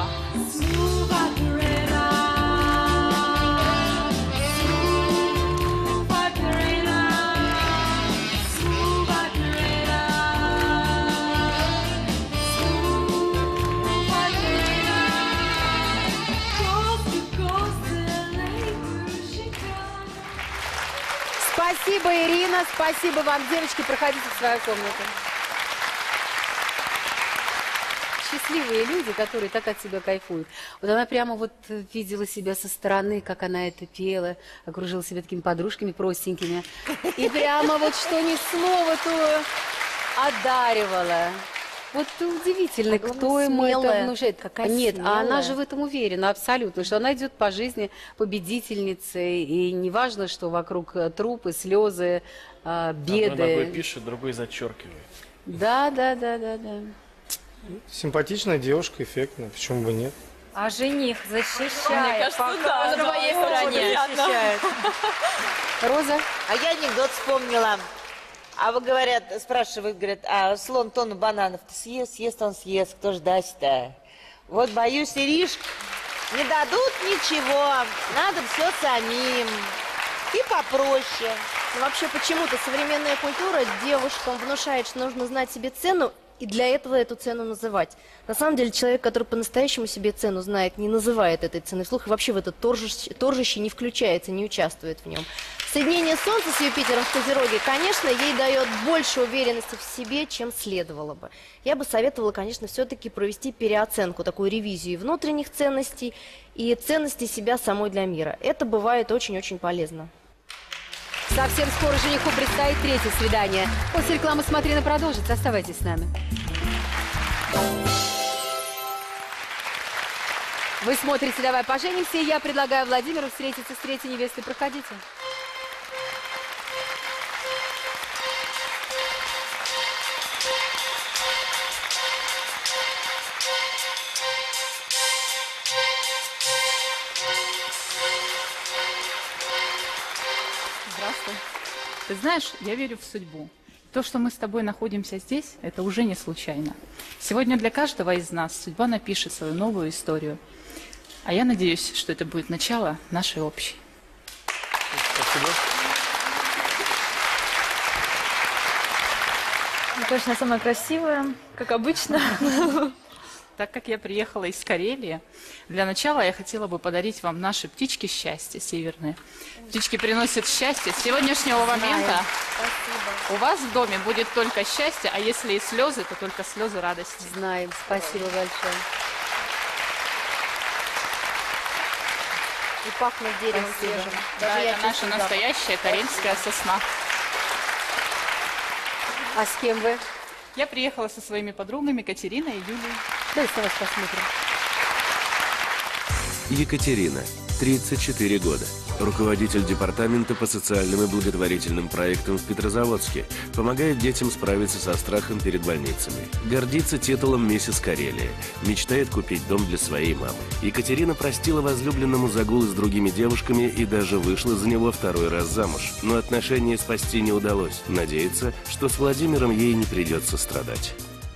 Спасибо, Ирина, спасибо вам, девочки, проходите в свою комнату. Счастливые люди, которые так от себя кайфуют. Вот она прямо вот видела себя со стороны, как она это пела, окружила себя такими подружками простенькими. И прямо вот что ни слово, то одаривала. Вот удивительно, кто ему это внушает. Какая Нет, смелая. а она же в этом уверена абсолютно, что она идет по жизни победительницей, и не важно, что вокруг трупы, слезы, беды. Одной ногой пишет, другой зачеркивает. Да, да, да, да, да. Симпатичная девушка, эффектная, почему бы нет? А жених защищает. Мне кажется, да, на моей стороне защищает. Роза? А я анекдот вспомнила. А вы, говорят, спрашивают, говорят, а слон тонну бананов-то съест, съест он съест, кто ж даст-то? Вот, боюсь, Иришка, не дадут ничего, надо все самим. И попроще. Но вообще почему-то современная культура девушкам внушает, что нужно знать себе цену и для этого эту цену называть. На самом деле человек, который по-настоящему себе цену знает, не называет этой цены вслух и вообще в это торжище, торжище не включается, не участвует в нем. Соединение Солнца с Юпитером в Козероге, конечно, ей дает больше уверенности в себе, чем следовало бы. Я бы советовала, конечно, все-таки провести переоценку, такую ревизию внутренних ценностей и ценностей себя самой для мира. Это бывает очень-очень полезно. Совсем скоро жениху предстоит третье свидание. После рекламы «Смотрина» продолжится. Оставайтесь с нами. Вы смотрите «Давай поженимся», и я предлагаю Владимиру встретиться с третьей невестой. Проходите. Здравствуй. Ты знаешь, я верю в судьбу. То, что мы с тобой находимся здесь, это уже не случайно. Сегодня для каждого из нас судьба напишет свою новую историю. А я надеюсь, что это будет начало нашей общей. Спасибо. Ну, конечно, самая красивая, как обычно. Так как я приехала из Карелии, для начала я хотела бы подарить вам наши птички счастья северные. Птички приносят счастье. С сегодняшнего момента у вас в доме будет только счастье, а если и слезы, то только слезы радости. Знаем. Спасибо большое. И пахнет деревом свежим. Да, Даже я это наша чувствую запах. настоящая карельская сосна. А с кем вы? Я приехала со своими подругами Катериной и Юлией. Давайте вас посмотрим. Екатерина, тридцать четыре года. Руководитель департамента по социальным и благотворительным проектам в Петрозаводске. Помогает детям справиться со страхом перед больницами. Гордится титулом «Миссис Карелия». Мечтает купить дом для своей мамы. Екатерина простила возлюбленному загулы с другими девушками и даже вышла за него второй раз замуж. Но отношения спасти не удалось. Надеется, что с Владимиром ей не придется страдать.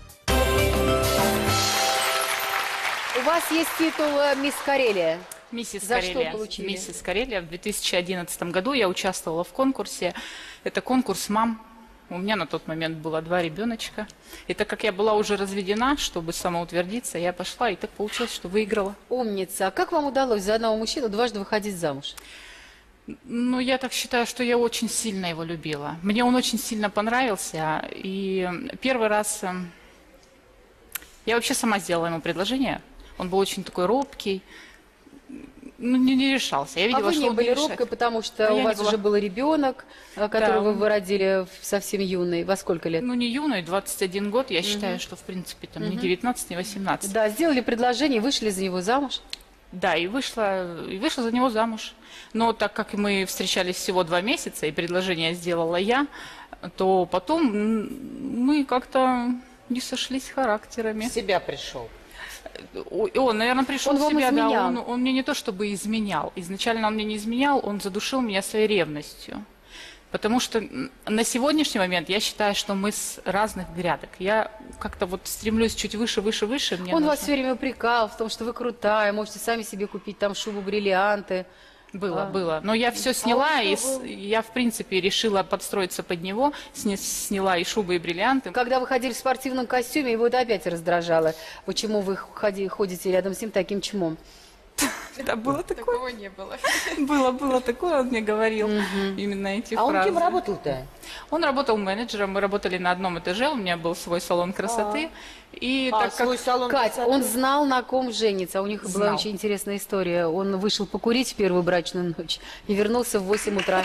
У вас есть титул э, «Мисс Карелия». Миссис За Карелия. что получили? Миссис Карелия. В две тысячи одиннадцатом году я участвовала в конкурсе. Это конкурс мам. У меня на тот момент было два ребеночка. И так как я была уже разведена, чтобы самоутвердиться, я пошла, и так получилось, что выиграла. Умница. А как вам удалось за одного мужчину дважды выходить замуж? Ну, я так считаю, что я очень сильно его любила. Мне он очень сильно понравился. И первый раз э, я вообще сама сделала ему предложение. Он был очень такой робкий. Ну, не, не решался. Я видела, а вы что не он были не решает. робкой, потому что А у я вас не была. уже был ребенок, э, которого Да. вы родили в- совсем юный. Во сколько лет? Ну, не юный, двадцать один год. Я Мгм. считаю, что, в принципе, там не Мгм. девятнадцать, не восемнадцать. Да, сделали предложение, вышли за него замуж. Да, и вышла, и вышла за него замуж. Но так как мы встречались всего два месяца, и предложение сделала я, то потом м, мы как-то не сошлись характерами. В себя пришел. О- Он, наверное, пришел Он в вам себя, да, изменял? он, он мне не то чтобы изменял. Изначально он мне не изменял, он задушил меня своей ревностью. Потому что м, на сегодняшний момент я считаю, что мы с разных грядок. Я как-то вот стремлюсь чуть выше, выше, выше. Мне Он нужно- вас все время упрекал в том, что вы крутая, можете сами себе купить там шубу, бриллианты. Было, А. было. Но я все сняла, он и что с- был? я, в принципе, решила подстроиться под него, сня- сняла и шубы, и бриллианты. Когда вы ходили в спортивном костюме, его это опять раздражало. Почему вы ходи- ходите рядом с ним таким чмом? Да, было такое. Такого не было. Было, было такое, он мне говорил именно эти А он фразы. кем работал-то? Он работал менеджером, мы работали на одном этаже, у меня был свой салон красоты. И А, так как... свой салон Кать, красоты. он знал, на ком женится. А у них была Знал. очень интересная история. Он вышел покурить в первую брачную ночь и вернулся в восемь утра.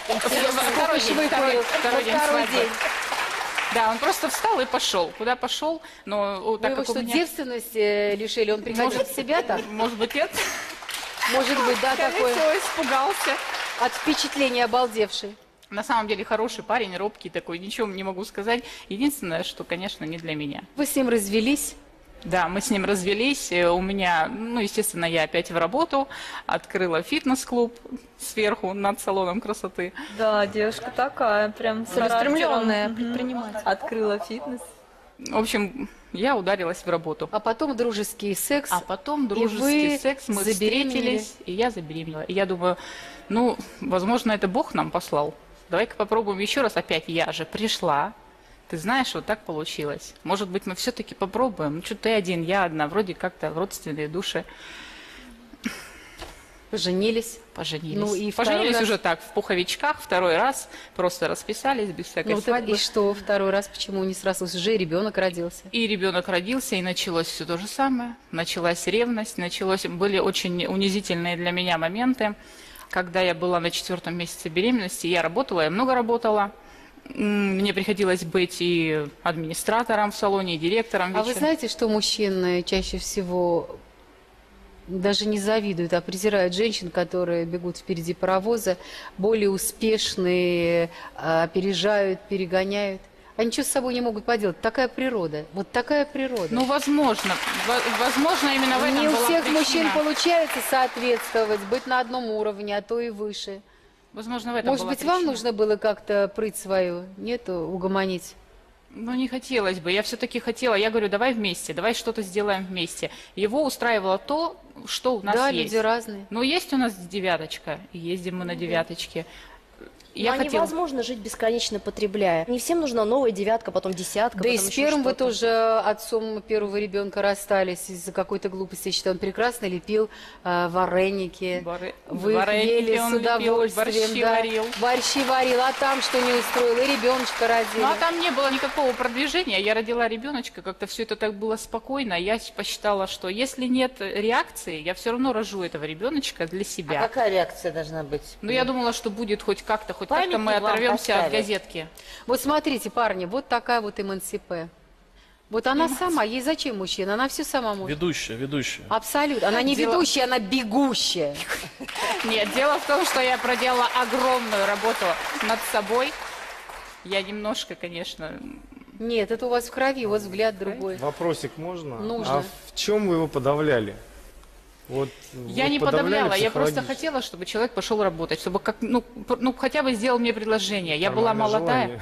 Второй день, вы второй- курил? второй день Второй свадьбы. день. Да, он просто встал и пошел. Куда пошел? Но о, Вы так его как у что, меня... девственности э, лишили? Он приходил Может- в себя так? Может быть, нет? Может быть, да, Скорее такое. всего, испугался. От впечатления обалдевший. На самом деле хороший парень, робкий такой, ничего не могу сказать. Единственное, что, конечно, не для меня. Вы с ним развелись? Да, мы с ним развелись. э, У меня, ну, естественно, я опять в работу. Открыла фитнес-клуб сверху над салоном красоты. Да, девушка такая, прям Целеустремленная целеустремленная предприниматель. Открыла фитнес. В общем, я ударилась в работу. А потом дружеский секс. А потом И дружеский вы секс, мы забеременели? встретились, и я забеременела. И я думаю, ну, возможно, это Бог нам послал. Давай-ка попробуем еще раз. Опять я же пришла, ты знаешь, вот так получилось. Может быть, мы все-таки попробуем. Ну, что ты один, я одна, вроде как-то родственные души. Поженились. Поженились. Ну, и Поженились раз... уже так, в пуховичках, второй раз, просто расписались, без всякой ну, свадьбы. И что, второй раз почему не срослось? Уже и ребенок родился. И ребенок родился, и началось все то же самое. Началась ревность, началось... были очень унизительные для меня моменты. Когда я была на четвертом месяце беременности, я работала, я много работала. Мне приходилось быть и администратором в салоне, и директором. А вы знаете, что мужчины чаще всего даже не завидуют, а презирают женщин, которые бегут впереди паровоза, более успешные, опережают, перегоняют? Они ничего с собой не могут поделать. Такая природа. Вот такая природа. Ну, возможно. Возможно, именно в этом не у была всех причина. мужчин получается соответствовать, быть на одном уровне, а то и выше. Возможно, в этом Может была быть, причина. вам нужно было как-то прыть свою, нет, угомонить? Ну, не хотелось бы. Я все-таки хотела. Я говорю, давай вместе, давай что-то сделаем вместе. Его устраивало то, что у нас да, есть. люди разные. Но есть у нас девяточка, и ездим мы на девяточке. Я Но хотела... невозможно жить бесконечно потребляя. Не всем нужна новая девятка, потом десятка, Да и потом с еще первым вы что-то. тоже отцом первого ребенка расстались из-за какой-то глупости. Я считаю, он прекрасно лепил э, вареники. Вары- Вы их вареники ели он с лепил, удовольствием. борщи да. варил. Борщи варил, а там что не устроил? И ребеночка родили. Ну, а там не было никакого продвижения. Я родила ребеночка, как-то все это так было спокойно. Я посчитала, что если нет реакции, я все равно рожу этого ребеночка для себя. А какая реакция должна быть? Ну, я думала, что будет хоть как-то, хоть как-то мы Памятник вам оторвемся от поставят. газетки. Вот смотрите, парни, вот такая вот эмансипе. Вот она сама, ей зачем мужчина? Она все сама может. Ведущая, ведущая. Абсолютно. Она не Дело- ведущая, она бегущая. Нет, дело в том, что я проделала огромную работу над собой. Я немножко, конечно... Нет, это у вас в крови, у вас взгляд другой. Вопросик можно? Нужно. А в чем вы его подавляли? Вот, Я вот не подавляли подавляла, я просто психологически? хотела, чтобы человек пошел работать, чтобы как, ну, пр- ну, хотя бы сделал мне предложение. Я была Нормальное молодая. желание.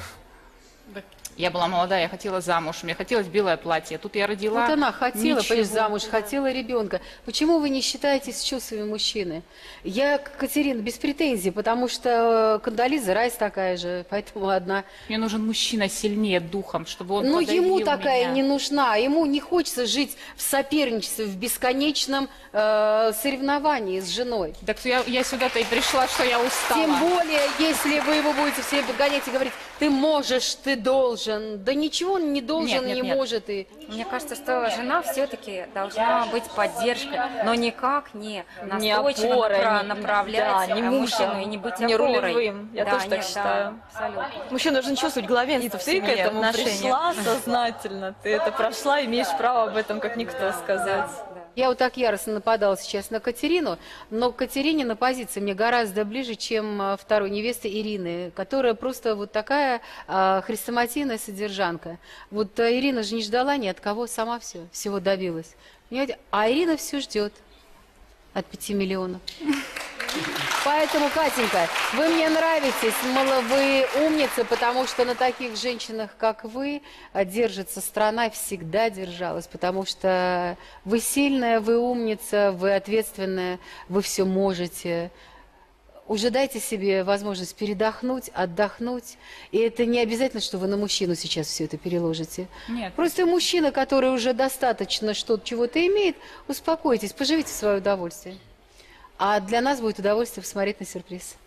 Я была молодая, я хотела замуж, мне хотелось белое платье. Тут я родила. Вот она хотела ничего. пойти замуж, хотела ребенка. Почему вы не считаетесь с чувствами мужчины? Я, Катерина, без претензий, потому что Кандализа Райс такая же, поэтому одна. Мне нужен мужчина сильнее духом, чтобы он Ну, подавил ему такая меня. не нужна. Ему не хочется жить в соперничестве, в бесконечном э, соревновании с женой. Так я, я сюда-то и пришла, что я устала. Тем более, если вы его будете все подгонять и говорить, ты можешь, ты должен. Да ничего он не должен, Нет, нет, не нет. может. И... Мне кажется, что жена все-таки должна быть поддержкой, но никак не Не настойчиво опорой, напра- не- направлять да, не мужчину мужем, и не быть не опорой. рулевым. Я Да, тоже так нет, считаю. Да, абсолютно. Мужчина должен чувствовать главенство И в ты к семье, этому отношениях. пришла сознательно. Ты это прошла, имеешь право об этом как никто сказать. Я вот так яростно нападала сейчас на Катерину, но Катеринина позиция мне гораздо ближе, чем а, второй невесты Ирины, которая просто вот такая а, хрестоматийная содержанка. Вот а, Ирина же не ждала ни от кого, сама все, всего добилась. Понимаете? А Ирина все ждет от пяти миллионов. Поэтому, Катенька, вы мне нравитесь, мало вы умница, потому что на таких женщинах, как вы, держится страна, всегда держалась, потому что вы сильная, вы умница, вы ответственная, вы все можете. Уже дайте себе возможность передохнуть, отдохнуть. И это не обязательно, что вы на мужчину сейчас все это переложите. Нет. Просто мужчина, который уже достаточно что-то, чего-то имеет, успокойтесь, поживите в свое удовольствие. А для нас будет удовольствие посмотреть на сюрприз.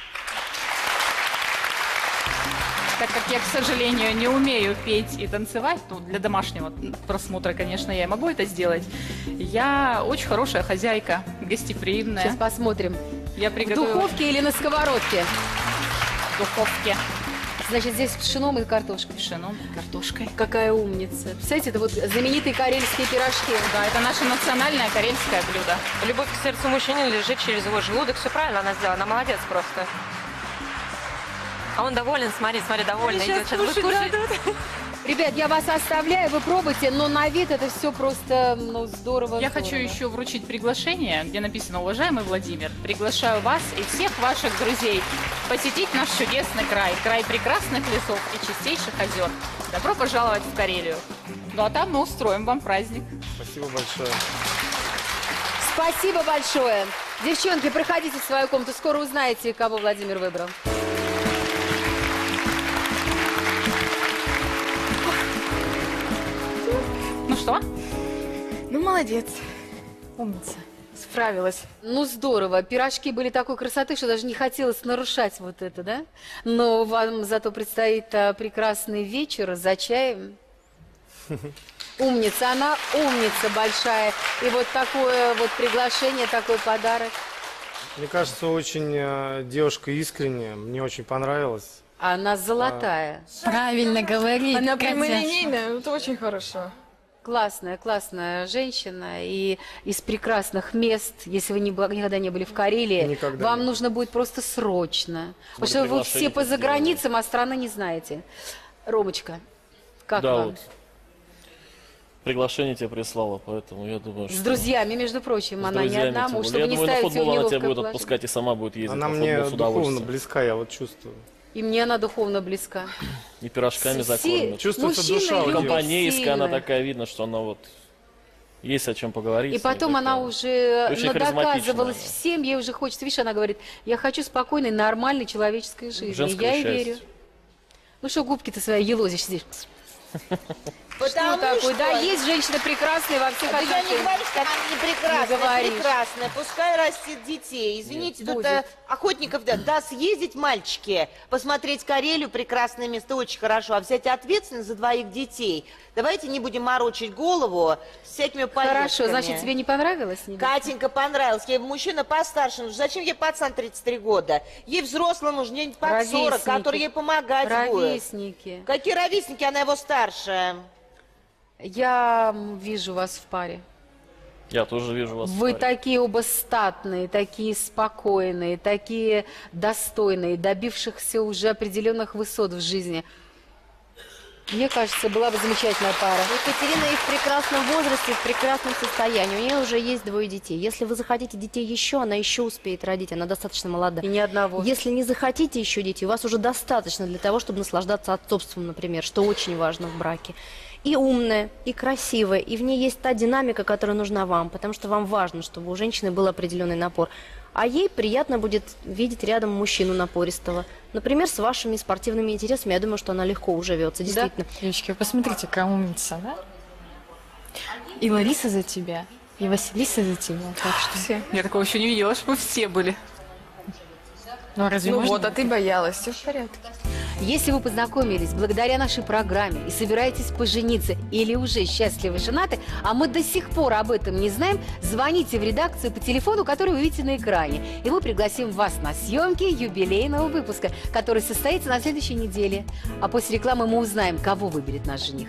Так как я, к сожалению, не умею петь и танцевать, ну, для домашнего просмотра, конечно, я и могу это сделать, я очень хорошая хозяйка, гостеприимная. Сейчас посмотрим. Я В приготовила... духовке или на сковородке? В духовке. Значит, здесь с пшеном и картошкой. Пшеном и картошкой. Какая умница. Представляете, это вот знаменитые карельские пирожки. Да, это наше национальное карельское блюдо. Любовь к сердцу мужчины лежит через его желудок. Все правильно она сделала. Она молодец просто. А он доволен, смотри, смотри, довольный. Сейчас Идет, сейчас будет кушать кушать. Ребят, я вас оставляю, вы пробуйте, но на вид это все просто, ну, здорово. Я здорово. хочу еще вручить приглашение, где написано: уважаемый Владимир, приглашаю вас и всех ваших друзей посетить наш чудесный край, край прекрасных лесов и чистейших озер. Добро пожаловать в Карелию. Ну а там мы устроим вам праздник. Спасибо большое. Спасибо большое. Девчонки, проходите в свою комнату, скоро узнаете, кого Владимир выбрал. Что? Ну, молодец. Умница. Справилась. Ну, здорово. Пирожки были такой красоты, что даже не хотелось нарушать вот это, да? Но вам зато предстоит а, прекрасный вечер за чаем. Умница, она умница большая. И вот такое вот приглашение, такой подарок. Мне кажется, очень э, девушка искренняя, мне очень понравилось. Она золотая. Правильно говорит, Она Катя. прямолинейная, это очень хорошо. Классная, классная женщина. И из прекрасных мест, если вы не, бла- никогда не были в Карелии, Никогда вам не. нужно будет просто срочно. Потому Может, что вы приглашение все по сделаем. заграницам, а страны не знаете. Ромочка, как Да, вам? вот. Приглашение тебе прислала, поэтому я думаю, что... С друзьями, между прочим, С она не друзьями, одна, тем может, более. чтобы Я не думаю, на ставить ее футбол в она тебя неловкое будет положение. отпускать и сама будет ездить Она на мне футбол с духовно удовольствием. близка, я вот чувствую. И мне она духовно близка. И пирожками Все- закормит. Чувствуется мужчины душа у любят девушки. Компанейская, она сильно. такая, видно, что она вот... Есть о чем поговорить. И с ней потом такая. она уже Очень надоказывалась харизматичная, всем, ей уже хочется. Видишь, она говорит, я хочу спокойной, нормальной человеческой жизни. Женского Я ей счастья. верю. Ну что, губки-то свои елозишь здесь? Потому Что такое? что... Да, есть женщины прекрасные во всех Да я не отношениях. говорю, что она не прекрасная, Не говоришь. прекрасная. Пускай растит детей. Извините, Нет, тут будет. э, охотников, да, да, съездить, мальчики, посмотреть Карелию, прекрасное место, очень хорошо, а взять ответственность за двоих детей. Давайте не будем морочить голову с всякими поездками. Хорошо, значит, тебе не понравилось? Невеста? Катенька понравилась. Ей мужчина постарше нужен. Зачем ей пацан тридцать три года? Ей взрослый нужен, ей под сорок, Ровесники. который ей помогать будет. Ровесники. Какие ровесники? Она его старше. Я м, вижу вас в паре. Я тоже вижу вас. в Вы паре. такие оба статные, такие спокойные, такие достойные, добившихся уже определенных высот в жизни. Мне кажется, была бы замечательная пара. Екатерина и в прекрасном возрасте, и в прекрасном состоянии. У нее уже есть двое детей. Если вы захотите детей еще, она еще успеет родить. Она достаточно молода. И ни одного. Если не захотите еще детей, у вас уже достаточно для того, чтобы наслаждаться отцовством, например, что очень важно в браке. И умная, и красивая, и в ней есть та динамика, которая нужна вам, потому что вам важно, чтобы у женщины был определенный напор. А ей приятно будет видеть рядом мужчину напористого. Например, с вашими спортивными интересами, я думаю, что она легко уживется, действительно. Девочки, вы посмотрите, какая умница, да? И Лариса за тебя, и Василиса за тебя. Так что... Все. Я такого еще не видела, чтобы все были. Ну, а разве Ну можно? вот, а ты боялась, все в порядке. Если вы познакомились благодаря нашей программе и собираетесь пожениться или уже счастливы женаты, а мы до сих пор об этом не знаем, звоните в редакцию по телефону, который вы видите на экране, и мы пригласим вас на съемки юбилейного выпуска, который состоится на следующей неделе. А после рекламы мы узнаем, кого выберет наш жених.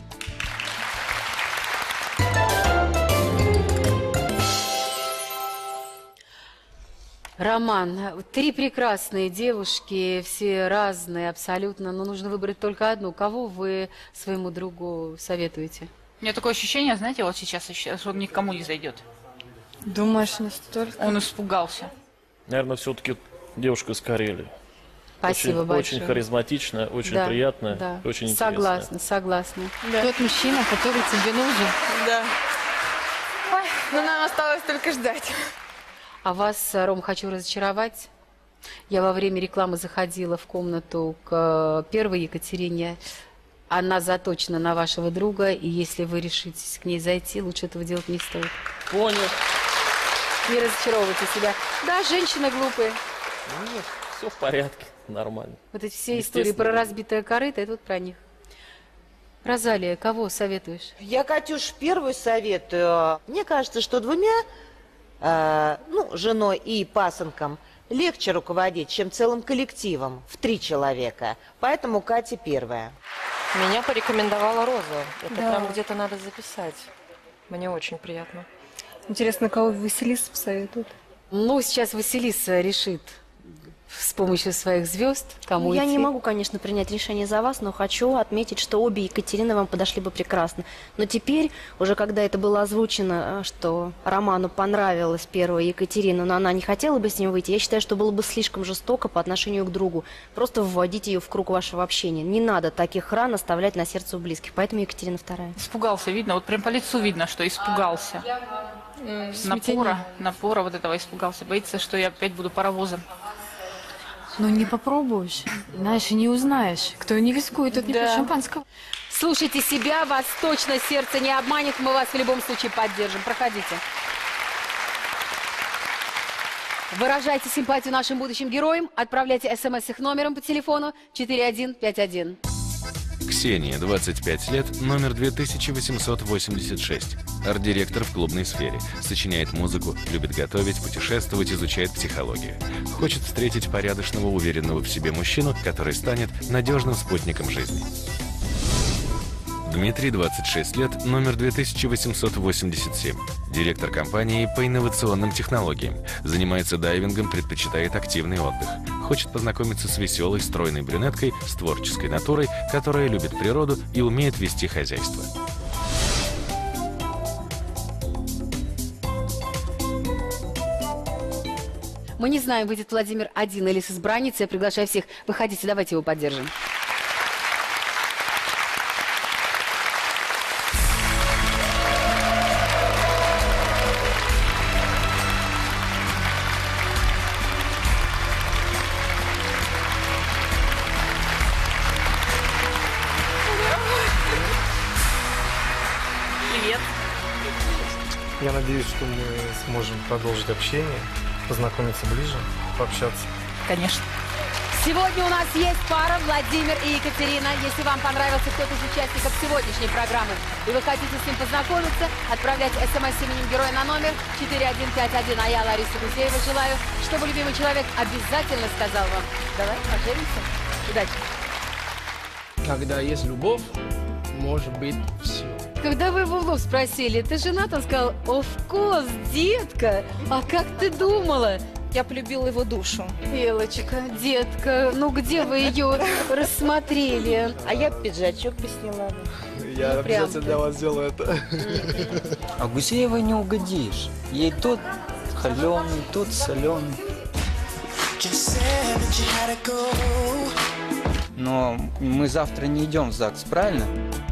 Роман, три прекрасные девушки, все разные абсолютно, но нужно выбрать только одну. Кого вы своему другу советуете? У меня такое ощущение, знаете, вот сейчас, что он никому не зайдет. Думаешь, не столько? Он испугался. Наверное, все-таки девушка из Карелии. Спасибо очень, большое. Очень харизматичная, очень Да, приятная, да. очень интересная. Согласна, согласна. Да. Тот мужчина, который тебе нужен. Да. Ой, ну нам осталось только ждать. А вас, Ром, хочу разочаровать. Я во время рекламы заходила в комнату к первой Екатерине. Она заточена на вашего друга, и если вы решитесь к ней зайти, лучше этого делать не стоит. Понял. Не разочаровывайте себя. Да, женщины глупые. Нет, все в порядке, нормально. Вот эти все истории про разбитое корыто, это вот про них. Розалия, кого советуешь? Я, Катюш, первую советую. Мне кажется, что двумя, э, ну, женой и пасынком, легче руководить, чем целым коллективом в три человека. Поэтому Катя первая. Меня порекомендовала Роза. Это Да. прям где-то надо записать. Мне очень приятно. Интересно, кого Василиса посоветует? Ну, сейчас Василиса решит с помощью своих звезд, кому Ну, я идти. не могу, конечно, принять решение за вас, но хочу отметить, что обе Екатерины вам подошли бы прекрасно. Но теперь, уже когда это было озвучено, что Роману понравилась первая Екатерина, но она не хотела бы с ним выйти, я считаю, что было бы слишком жестоко по отношению к другу. Просто вводить ее в круг вашего общения. Не надо таких ран оставлять на сердце у близких. Поэтому Екатерина вторая. Испугался, видно, вот прям по лицу видно, что испугался. Напора, напора вот этого испугался. Боится, что я опять буду паровозом. Ну, не попробуешь, знаешь, и не узнаешь. Кто не рискует, тот не пьет шампанского. Слушайте себя, вас точно сердце не обманет. Мы вас в любом случае поддержим. Проходите. Выражайте симпатию нашим будущим героям. Отправляйте смс их номером по телефону четыре один пять один. Ксения, двадцать пять лет, номер две тысячи восемьсот восемьдесят шесть. Арт-директор в клубной сфере. Сочиняет музыку, любит готовить, путешествовать, изучает психологию. Хочет встретить порядочного, уверенного в себе мужчину, который станет надежным спутником жизни. Дмитрий, двадцать шесть лет, номер две тысячи восемьсот восемьдесят семь. Директор компании по инновационным технологиям. Занимается дайвингом, предпочитает активный отдых. Хочет познакомиться с веселой, стройной брюнеткой, с творческой натурой, которая любит природу и умеет вести хозяйство. Мы не знаем, выйдет Владимир один или с избранницей. Я приглашаю всех. Выходите, давайте его поддержим. Привет. Я надеюсь, что мы сможем продолжить общение, познакомиться ближе, пообщаться. Конечно. Сегодня у нас есть пара Владимир и Екатерина. Если вам понравился кто-то из участников сегодняшней программы и вы хотите с ним познакомиться, отправляйте смс с именем героя на номер четыре один пять один. А я, Лариса Гузеева, желаю, чтобы любимый человек обязательно сказал вам: давай поженимся. Удачи. Когда есть любовь, может быть все. Когда вы его в лоб спросили, ты женат, он сказал: of course, детка. А как ты думала? Я полюбила его душу. Белочка, детка, ну где вы ее рассмотрели? А я пиджачок бы сняла. Я Ну, обязательно прям для вас сделаю это. А Гузеевой не угодишь. Ей тот холеный, тот соленый. Но мы завтра не идем в ЗАГС, правильно?